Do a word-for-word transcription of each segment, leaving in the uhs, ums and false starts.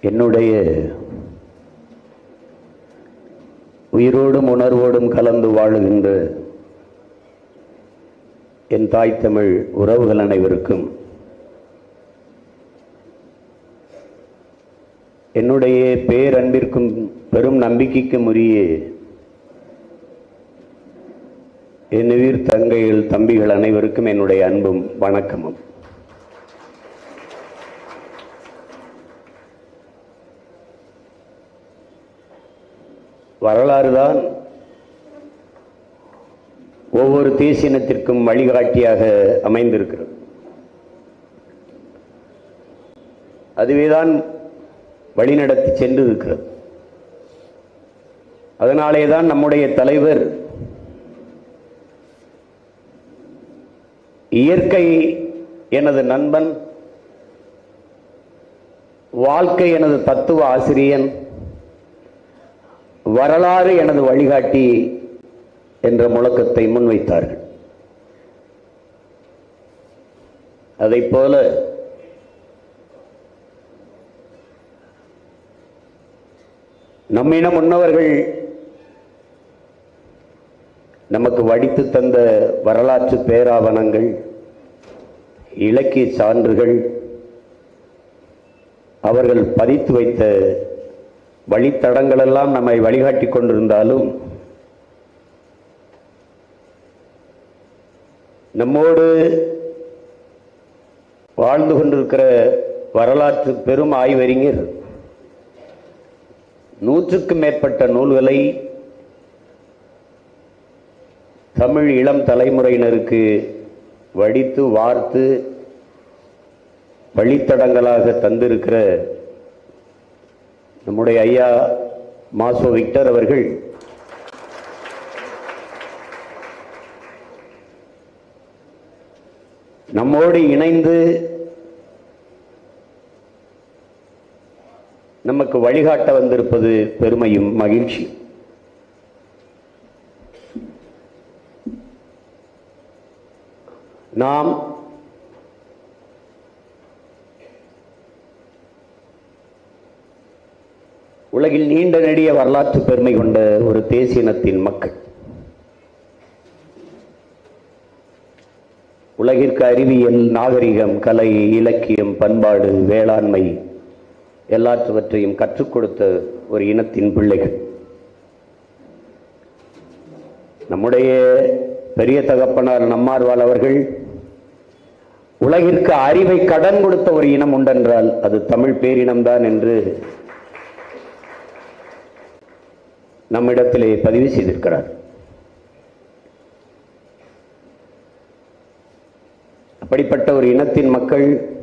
என்னுடைய உயிரோடும் உணர்வோடும் கலந்து வாழுகின்ற என் தாய் தமிழ் உறவுகள் அனைவருக்கும் என்னுடைய பேரன்பிற்கும் பெரும் நம்பிக்கைக்கும் உரிய என் உயிர் தங்கைகள் தம்பிகள் அனைவருக்கும் என்னுடைய அன்பும் வணக்கமும். வரலாறுதான் ஒவ்வொரு தேசியத்திற்கும் வழிகாட்டியாக அமைந்திருக்கிறது. அதுவேதான் வழிநடத்தி சென்று இருக்கிறது. அதனாலேதான் நம்முடைய தலைவர் இயற்கை எனது நண்பன், வாழ்க்கை எனது தத்துவ ஆசிரியன், வரலாறு எனது வழிகாட்டி என்ற முழக்கத்தை முன்வைத்தார்கள். அதைப் போல நம்மின முன்னவர்கள் நமக்கு வடித்து தந்த வரலாற்று பேராவணங்கள், இலக்கிய சான்றுகள், அவர்கள் பதித்து வைத்த வழித்தடங்கள் எல்லாம் நம்மை வழிகாட்டி கொண்டிருந்தாலும் நம்மோடு வாழ்ந்து கொண்டிருக்கிற வரலாற்று பெரும் ஆய்வறிஞர் நூற்றுக்கும் மேற்பட்ட நூல்களை தமிழ் இளம் தலைமுறையினருக்கு வடித்து வார்த்து வழித்தடங்களாக தந்திருக்கிற நம்முடைய ஐயா மாசோ விக்டர் அவர்கள் நம்மோடு இணைந்து நமக்கு வழிகாட்ட வந்திருப்பது பெருமையும் மகிழ்ச்சி. நாம் உலகில் நீண்ட நெடிய வரலாற்று பெருமை கொண்ட ஒரு தேசியனத்தின் மக்கள். உலகிற்கு அறிவியல், நாகரிகம், கலை, இலக்கியம், பண்பாடு, வேளாண்மை எல்லாற்றுவற்றையும் கற்றுக் கொடுத்த ஒரு இனத்தின் பிள்ளைகள். நம்முடைய பெரிய தகப்பனார் நம்மாழ்வார் அவர்கள் உலகிற்கு அறிவை கடன் கொடுத்த ஒரு இனம் உண்டென்றால் அது தமிழ் பேரினம்தான் என்று நம்மிடத்திலே பதிவு செய்திருக்கிறார். அப்படிப்பட்ட ஒரு இனத்தின் மக்கள்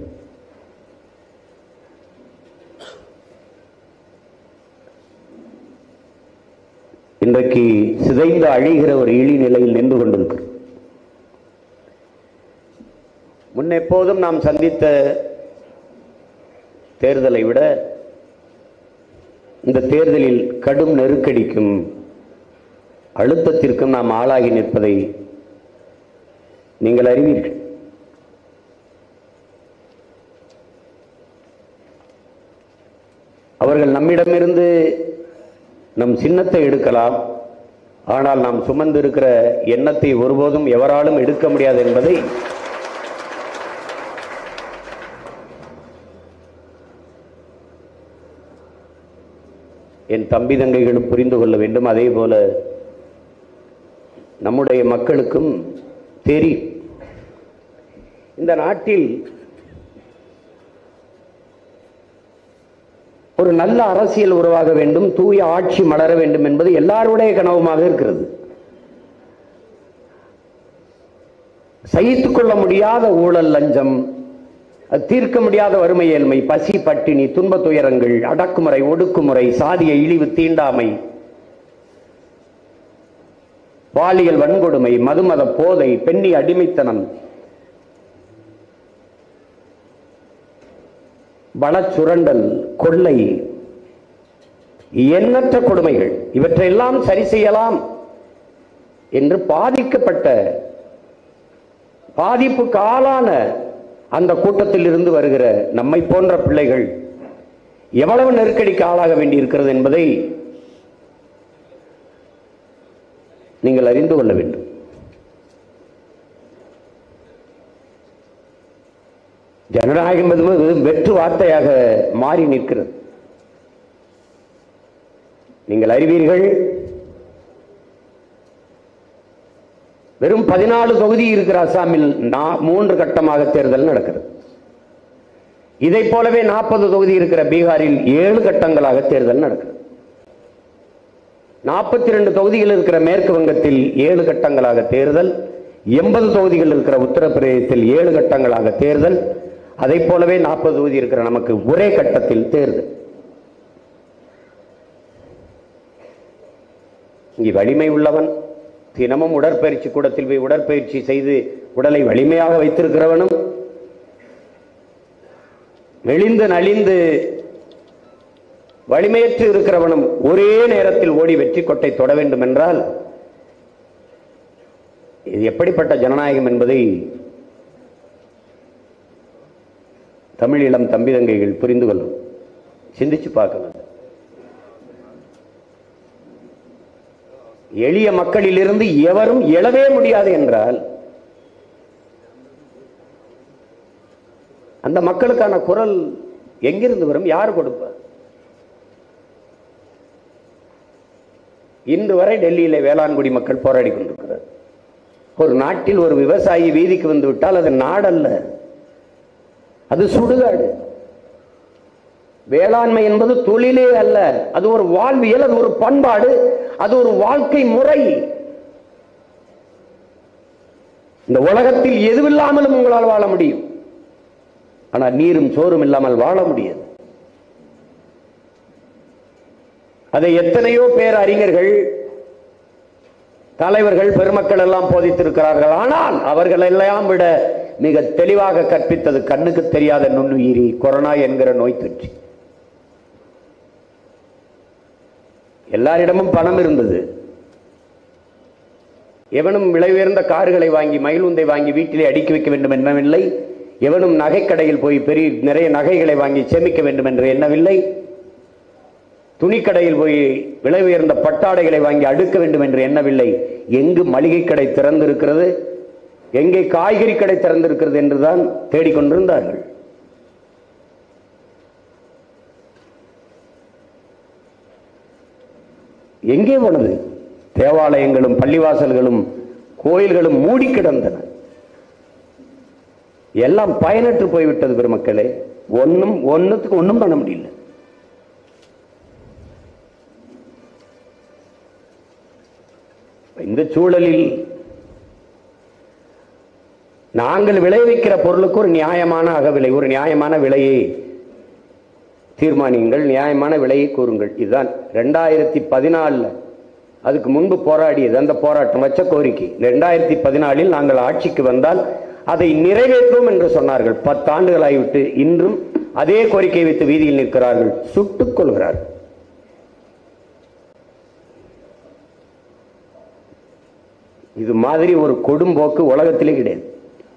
இன்றைக்கு சிதைந்து அழிகிற ஒரு இழி நிலையில் நின்று கொண்டிருக்கிறது. முன்னெப்போதும் நாம் சந்தித்த தேர்தலை விட இந்த தேர்தலில் கடும் நெருக்கடிக்கும் அழுத்தத்திற்கும் நாம் ஆளாகி நிற்பதை நீங்கள் அறிவீர்கள். அவர்கள் நம்மிடமிருந்து நம் சின்னத்தை எடுக்கலாம், ஆனால் நாம் சுமந்து இருக்கிற எண்ணத்தை ஒருபோதும் எவராலும் எடுக்க முடியாது என்பதை என் தம்பி தங்கைகளும் புரிந்து கொள்ள வேண்டும். அதே போல நம்முடைய மக்களுக்கும் தெரியும். இந்த நாட்டில் ஒரு நல்ல அரசியல் உருவாக வேண்டும், தூய ஆட்சி மலர வேண்டும் என்பது எல்லாருடைய கனவுமாக இருக்கிறது. சகித்துக் கொள்ள முடியாத ஊழல், லஞ்சம், தீர்க்க முடியாத வறுமை, ஏழ்மை, பசி, பட்டினி, துன்ப துயரங்கள், அடக்குமுறை, ஒடுக்குமுறை, சாதிய இழிவு, தீண்டாமை, பாலியல் வன்கொடுமை, மதுமத போதை, பெண்ணி அடிமைத்தனம், வளச்சுரண்டல், கொள்ளை, எண்ணற்ற கொடுமைகள், இவற்றையெல்லாம் சரி செய்யலாம் என்று பாதிக்கப்பட்ட பாதிப்புக்கு ஆளான அந்த கூட்டத்தில் இருந்து வருகிற நம்மை போன்ற பிள்ளைகள் எவ்வளவு நெருக்கடிக்கு ஆளாக வேண்டி இருக்கிறது என்பதை நீங்கள் அறிந்து கொள்ள வேண்டும். ஜனநாயகம் என்பது வெற்று வார்த்தையாக மாறி நிற்கிறது. நீங்கள் அறிவீர்கள், வெறும் பதினாலு தொகுதி இருக்கிற அசாமில் மூன்று கட்டமாக தேர்தல் நடக்கிறது. இதை போலவே நாற்பது தொகுதி இருக்கிற பீகாரில் ஏழு கட்டங்களாக தேர்தல் நடக்கிறது. நாற்பத்தி இரண்டு தொகுதிகள் இருக்கிற மேற்கு வங்கத்தில் ஏழு கட்டங்களாக தேர்தல், எண்பது தொகுதிகள் இருக்கிற உத்தரப்பிரதேசத்தில் ஏழு கட்டங்களாக தேர்தல், அதை போலவே நாற்பது தொகுதி இருக்கிற நமக்கு ஒரே கட்டத்தில் தேர்தல். இங்கே வலிமை உள்ளவன் தினமும் உடற்பயிற்சி கூடத்தில் போய் உடற்பயிற்சி செய்து உடலை வலிமையாக வைத்திருக்கிறவனும், மெலிந்து நலிந்து வலிமையற்று இருக்கிறவனும் ஒரே நேரத்தில் ஓடி வெற்றி கொட்டை தொட வேண்டும் என்றால் இது எப்படிப்பட்ட ஜனநாயகம் என்பதை தமிழ் இளம் தம்பி தங்கைகள் புரிந்து கொள்ளும். சிந்திச்சு பார்க்கணும். எளிய மக்களிலிருந்து எவரும் எழவே முடியாது என்றால் அந்த மக்களுக்கான குரல் எங்கிருந்து வரும்? யார் கொடுப்பார்? இன்று வரை டெல்லியிலே வேளாண்குடி மக்கள் போராடி கொண்டிருக்கிறார். ஒரு நாட்டில் ஒரு விவசாயி வீதிக்கு வந்து விட்டால் அது நாடல்ல, அது சுடுகாடு. வேளாண்மை என்பது தொழிலே அல்ல, அது ஒரு வாழ்வியல், அது ஒரு பண்பாடு, அது ஒரு வாழ்க்கை முறை. இந்த உலகத்தில் எதுவில்லாமலும் உங்களால் வாழ முடியும், ஆனால் நீரும் சோறும் இல்லாமல் வாழ முடியாது. அதை எத்தனையோ பேர் அறிஞர்கள், தலைவர்கள், பெருமக்கள் எல்லாம் போதித்திருக்கிறார்கள். ஆனால் அவர்கள் எல்லாம் விட மிக தெளிவாக கற்பித்தது கண்ணுக்கு தெரியாத நுண்ணுயிரி கொரோனா என்கிற நோய் தொற்று. எல்லாரிடமும் பணம் இருந்தது. எவனும் விலை உயர்ந்த கார்களை வாங்கி மயிலுந்தை வாங்கி வீட்டிலே அடுக்கி வைக்க வேண்டும் என்னவில்லை. எவனும் நகைக்கடையில் போய் பெரிய நிறைய நகைகளை வாங்கி சேமிக்க வேண்டும் என்று எண்ணவில்லை. துணிக்கடையில் போய் விலை உயர்ந்த பட்டாடைகளை வாங்கி அடுக்க வேண்டும் என்று எண்ணவில்லை. எங்கு மளிகை கடை திறந்திருக்கிறது, எங்கே காய்கறி கடை திறந்திருக்கிறது என்றுதான் தேடிக்கொண்டிருந்தார்கள். எங்கே போனது? தேவாலயங்களும் பள்ளிவாசல்களும் கோயில்களும் மூடி கிடந்தன. எல்லாம் பயனற்று போய்விட்டது பெருமக்களே. ஒன்னும் ஒன்னுத்துக்கு ஒன்னும் பண்ண முடியல. இந்த சூழலில் நாங்கள் விளைவிக்கிற பொருளுக்கு ஒரு நியாயமான அகவிலை, ஒரு நியாயமான விலையை தீர்மானியுங்கள், நியாயமான விலையை கூறுங்கள். இதுதான் ரெண்டாயிரத்தி பதினாலுல அதுக்கு முன்பு போராடியது. அந்த போராட்டம் வச்ச கோரிக்கை ரெண்டாயிரத்தி பதினாலில் நாங்கள் ஆட்சிக்கு வந்தால் அதை நிறைவேற்றுவோம் என்று சொன்னார்கள். பத்தாண்டுகள் ஆகிவிட்டு இன்றும் அதே கோரிக்கையை வைத்து வீதியில் நிற்கிறார்கள், சுட்டுக் கொள்கிறார்கள். இது மாதிரி ஒரு கொடும்போக்கு உலகத்திலே கிடையாது.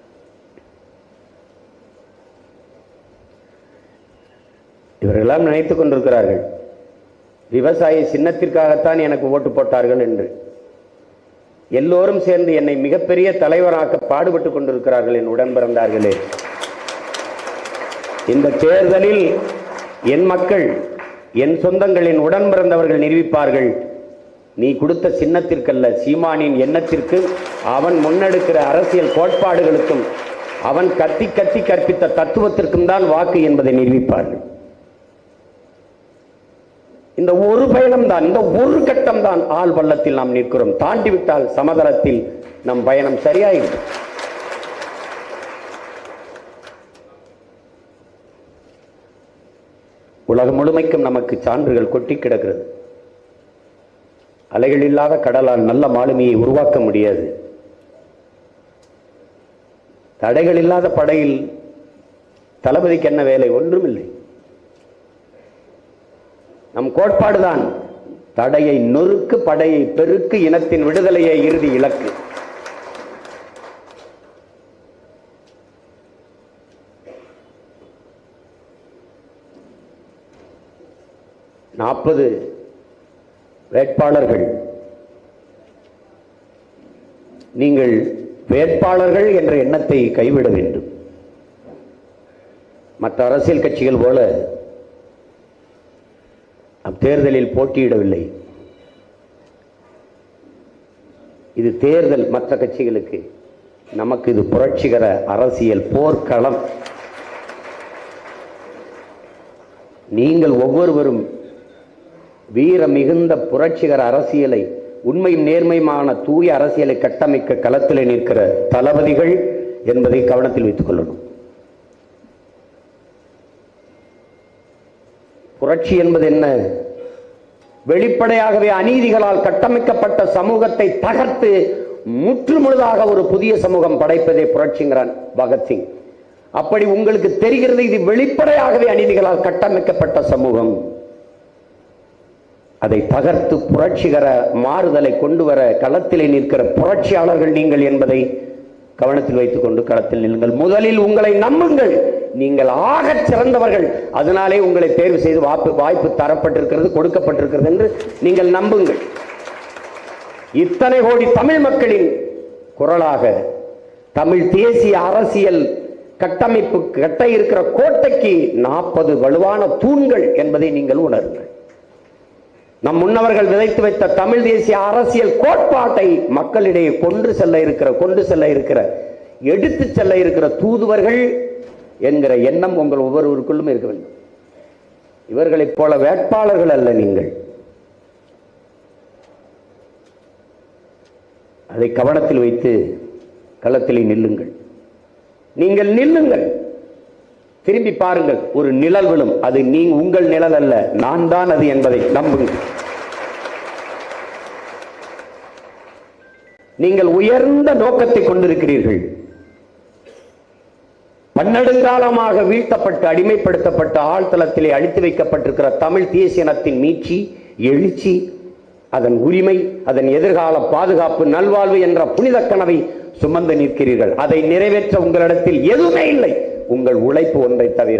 இவர்களெல்லாம் நினைத்துக் கொண்டிருக்கிறார்கள் விவசாய சின்னத்திற்காகத்தான் எனக்கு ஓட்டு போட்டார்கள் என்று. எல்லோரும் சேர்ந்து என்னை மிகப்பெரிய தலைவராக்க பாடுபட்டுக் கொண்டிருக்கிறார்கள் என் உடன் பிறந்தார்களே. இந்த தேர்தலில் என் மக்கள், என் சொந்தங்கள், என் உடன் பிறந்தவர்கள் நிரூபிப்பார்கள். நீ கொடுத்த சின்னத்திற்கல்ல, சீமானின் எண்ணத்திற்கு, அவன் முன்னெடுக்கிற அரசியல் கோட்பாடுகளுக்கும், அவன் கத்தி கத்தி கற்பித்த தத்துவத்திற்கும் தான் வாக்கு என்பதை நிரூபிப்பார்கள். இந்த ஒரு பயணம் தான், இந்த ஒரு கட்டம் தான் ஆள் பள்ளத்தில் நாம் நிற்கிறோம். தாண்டிவிட்டால் சமதளத்தில் நம் பயணம் சரியாயிடும். உலகம் முழுமைக்கும் நமக்கு சான்றுகள் கொட்டி கிடக்கிறது. அலைகள் இல்லாத கடலால் நல்ல மாலுமியை உருவாக்க முடியாது. தடைகள் இல்லாத படையில் தளபதிக்கு என்ன வேலை? ஒன்றுமில்லை. நம் கோட்பாடுதான் தடையை நொறுக்கு, படையை பெருக்கு, இனத்தின் விடுதலையை இறுதி இலக்கு. நாற்பது வேட்பாளர்கள். நீங்கள் வேட்பாளர்கள் என்ற எண்ணத்தை கைவிட வேண்டும். மற்ற அரசியல் கட்சிகள் போல தேர்தலில் போட்டியிடவில்லை. இது தேர்தல். மற்ற கட்சிகளுக்கு, நமக்கு இது புரட்சிகர அரசியல் போர்க்களம். நீங்கள் ஒவ்வொருவரும் வீர மிகுந்த புரட்சிகர அரசியலை, உண்மையும் நேர்மையுமான தூய அரசியலை கட்டமைக்க களத்தில் நிற்கிற தளபதிகள் என்பதை கவனத்தில் வைத்துக் கொள்ளணும். புரட்சி என்பது என்ன? வெளிப்படையாகவே அநீதிகளால் கட்டமைக்கப்பட்ட சமூகத்தை தகர்த்து முற்றுமுழுதாக ஒரு புதிய சமூகம் படைப்பதே புரட்சிங்கிறான் பகத்சிங். அப்படி உங்களுக்கு தெரிகிறது, இது வெளிப்படையாகவே அநீதிகளால் கட்டமைக்கப்பட்ட சமூகம். அதை தகர்த்து புரட்சிகர மாறுதலை கொண்டு வர களத்திலே நிற்கிற புரட்சியாளர்கள் நீங்கள் என்பதை கவனத்தில் வைத்துக் கொண்டு களத்தில் நில்லுங்கள். முதலில் உங்களை நம்புங்கள். நீங்கள் ஆக சிறந்தவர்கள், அதனாலே உங்களை தேர்வு செய்து வாய்ப்பு வாய்ப்பு தரப்பட்டிருக்கிறது, கொடுக்கப்பட்டிருக்கிறது என்று நீங்கள் நம்புங்கள். இத்தனை கோடி தமிழ் மக்களின் குரலாக தமிழ் தேசிய அரசியல் கட்டமைப்பு கட்ட இருக்கிற கோட்டைக்கு நாற்பது வலுவான தூண்கள் என்பதை நீங்கள் உணருங்கள். நம் முன்னவர்கள் விதைத்து வைத்த தமிழ் தேசிய அரசியல் கோட்பாட்டை மக்களிடையே கொண்டு செல்ல இருக்கிற கொண்டு செல்ல இருக்கிற எடுத்து செல்ல இருக்கிற தூதுவர்கள் என்கிற எண்ணம் உங்கள் ஒவ்வொருவருக்குள்ளும் இருக்க வேண்டும். இவர்களைப் போல வேட்பாளர்கள் அல்ல நீங்கள். அதை கவனத்தில் வைத்து களத்திலே நில்லுங்கள். நீங்கள் நில்லுங்கள். திரும்பி பாருங்கள். ஒரு நிழல் விழும். அது நீ உங்கள் நிழல் அல்ல, நான் தான் அது என்பதை நம்புங்கள். நீங்கள் உயர்ந்த நோக்கத்தை கொண்டிருக்கிறீர்கள். பன்னெடுங்காலமாக வீழ்த்தப்பட்டு அடிமைப்படுத்தப்பட்ட ஆழ்தளத்திலே அழித்து வைக்கப்பட்டிருக்கிற தமிழ் தேசியனத்தின் மீட்சி, எழுச்சி, அதன் உரிமை, அதன் எதிர்கால பாதுகாப்பு, நல்வாழ்வு என்ற புனித கனவை சுமந்து நிற்கிறீர்கள். அதை நிறைவேற்ற உங்களிடத்தில் எதுவுமே இல்லை, உங்கள் உழைப்பு ஒன்றை தவிர.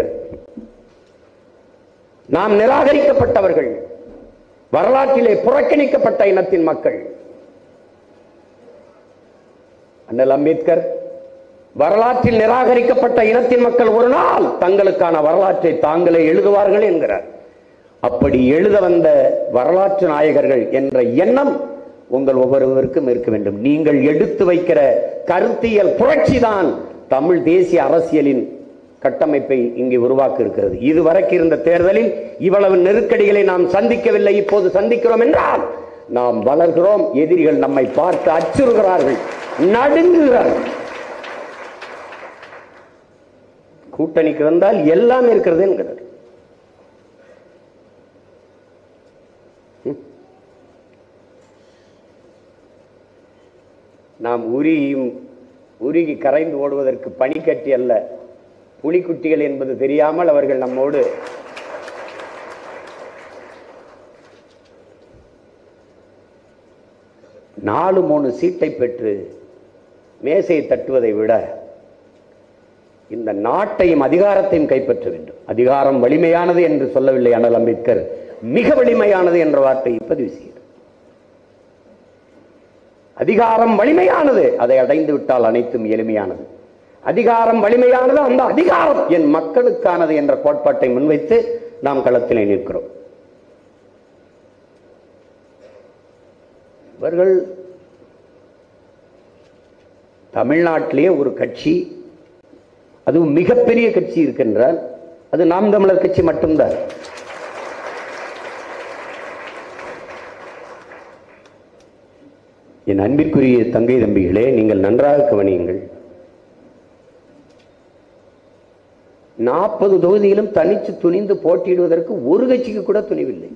நாம் நிராகரிக்கப்பட்டவர்கள், வரலாற்றிலே புறக்கணிக்கப்பட்ட இனத்தின் மக்கள். அண்ணல் அம்பேத்கர் வரலாற்றில் நிராகரிக்கப்பட்ட இனத்தின் மக்கள் ஒரு நாள் தங்களுக்கான வரலாற்றை தாங்களே எழுதுவார்கள் என்கிறார். அப்படி எழுத வந்த வரலாற்று நாயகர்கள் என்ற எண்ணம் உங்கள் ஒவ்வொருவருக்கும் இருக்க வேண்டும். நீங்கள் எடுத்து வைக்கிற கருத்தியல் புரட்சிதான் தமிழ் தேசிய அரசியலின் கட்டமைப்பை இங்கே உருவாக்க இருக்கிறது. இதுவரைக்கும் இருந்த தேர்தலில் இவ்வளவு நெருக்கடிகளை நாம் சந்திக்கவில்லை. இப்போது சந்திக்கிறோம் என்றால் நாம் வளர்கிறோம். எதிரிகள் நம்மை பார்த்து அச்சுறுகிறார்கள், நடுங்குகிறார்கள். கூட்டணிக்கு வந்தால் எல்லாம் இருக்கிறது என்கிறார். நாம் உருகியும் உருகி கரைந்து ஓடுவதற்கு பனிக்கட்டி அல்ல, புலிக்குட்டிகள் என்பது தெரியாமல் அவர்கள் நம்மோடு நாலு மூணு சீட்டை பெற்று மேசையை தட்டுவதை விட இந்த நாட்டையும் அதிகாரத்தையும் கைப்பற்ற வேண்டும். அதிகாரம் வலிமையானது என்று சொல்லவில்லை அண்ணல் அம்பேத்கர், மிக வலிமையானது என்ற வார்த்தையை பதிவு செய்கிறார். அதிகாரம் வலிமையானது, அதை அடைந்து விட்டால் அனைத்தும் எளிமையானது. அதிகாரம் வலிமையானது, அந்த அதிகாரம் என் மக்களுக்கானது என்ற கோட்பாட்டை முன்வைத்து நாம் களத்திலே நிற்கிறோம். இவர்கள் தமிழ்நாட்டிலே ஒரு கட்சி, அதுவும் மிகப்பெரிய கட்சி இருக்கின்றால் அது நாம் தமிழர் கட்சி மட்டும்தான். என் அன்பிற்குரிய தங்கை தம்பிகளே, நீங்கள் நன்றாக கவனியுங்கள். நாற்பது தொகுதியிலும் தனிச்சு துணிந்து போட்டியிடுவதற்கு ஒரு கட்சிக்கு கூட துணிவில்லை.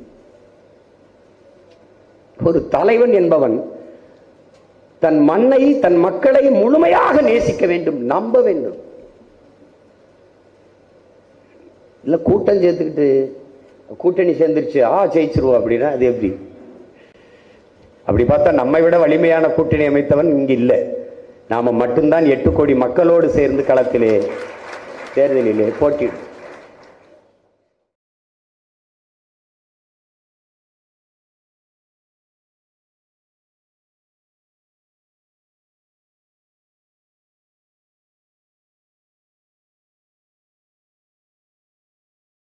ஒரு தலைவன் என்பவன் தன் மண்ணை, தன் மக்களை முழுமையாக நேசிக்க வேண்டும், நம்ப வேண்டும். இல்ல கூட்டம் சேர்த்துக்கிட்டு கூட்டணி சேர்ந்துருச்சு, ஆ ஜெயிச்சிருவோம் அப்படின்னா அது எப்படி? அப்படி பார்த்தா நம்மை விட வலிமையான கூட்டணி அமைத்தவன் இங்கு இல்லை. நாம மட்டும்தான் எட்டு கோடி மக்களோடு சேர்ந்து களத்திலே தேர்தலிலே போட்டியிடும்.